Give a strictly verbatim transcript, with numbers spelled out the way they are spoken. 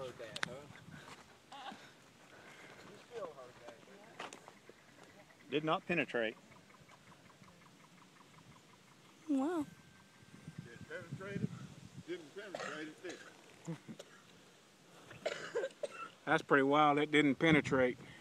heard that, huh? You still heard that, didn't you? Did not penetrate. Wow. It penetrated? Didn't penetrate it, did it? That's pretty wild. It didn't penetrate.